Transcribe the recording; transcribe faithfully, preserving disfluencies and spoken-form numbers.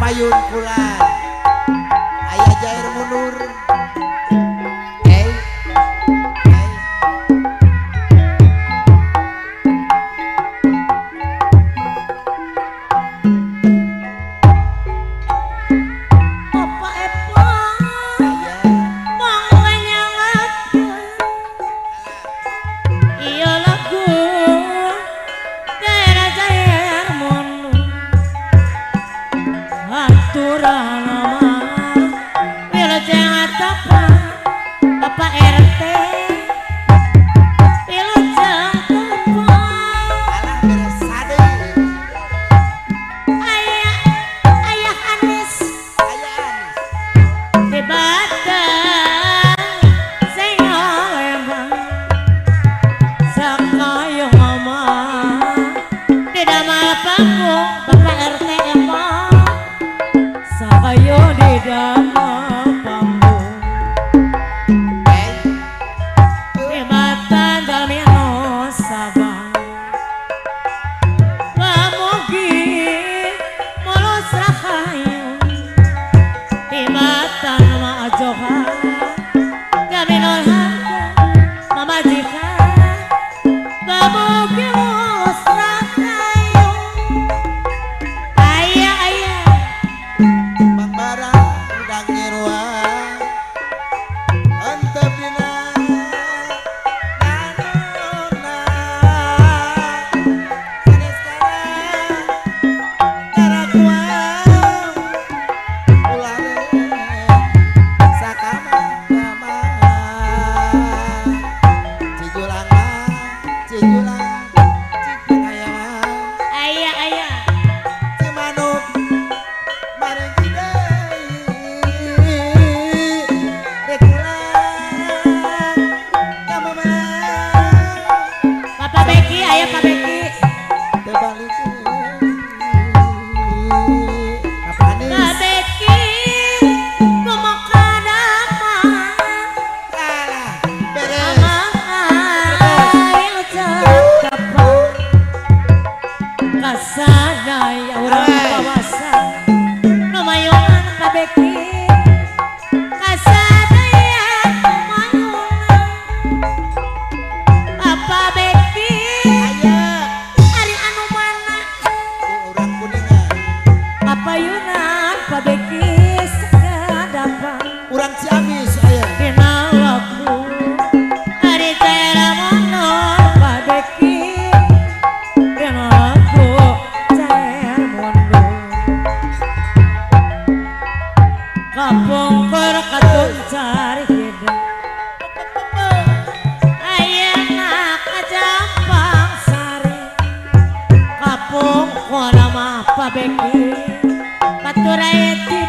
payun kula aya jair mundur hey hey Papa Epa mau nyangat iya lagu daerah jair mundur aturan nama wilujeng atapa Bapak R T wilujeng tapa alah beres sadeu ayah ayah Anis aya Anis di Batang senggol embang sakayong mama di damal panggung Bapak R T emang sakayo di damal panggung hey di Batang Dalmiano Sabang pamugi mulus rakayo di Batang Maajoha Dalmiano harga mamajikan pamugi mulus rakayo ayah ayah Bang Barang udang nyeruan antep dina nanona sanes sekarang karakuang ulare sakama mama cijulang mah cijulang cijulang aya mah ayah ayah cimanuk bareng idei dekulang ka mama Bapak Beki ayah Pak Beki terbalik apa nih Pak Beki kumakadama alah beres ayo cakapa kasadaya urang Alright. kawasan lumayan Pak Beki kasadaya lumayan Bapak Beki aya ari anu mana urang kuningan papayunan Pak Beki sakadapan urang Ciamis aya dina waktu hari daerah mono Pak Beki dina waktu daerah mono kapungkur katun cari hidung ayeuna ka Jampang Sari kapungkur nama Pak Beki batur aya di